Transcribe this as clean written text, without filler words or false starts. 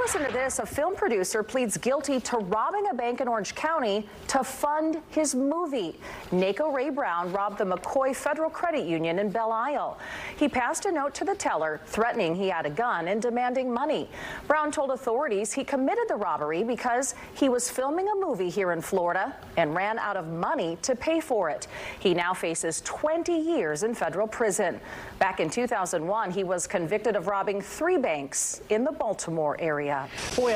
Listen to this. A film producer pleads guilty to robbing a bank in Orange County to fund his movie. Naco Ray Brown robbed the McCoy Federal Credit Union in Belle Isle. He passed a note to the teller threatening he had a gun and demanding money. Brown told authorities he committed the robbery because he was filming a movie here in Florida and ran out of money to pay for it. He now faces 20 years in federal prison. Back in 2001, he was convicted of robbing 3 banks in the Baltimore area.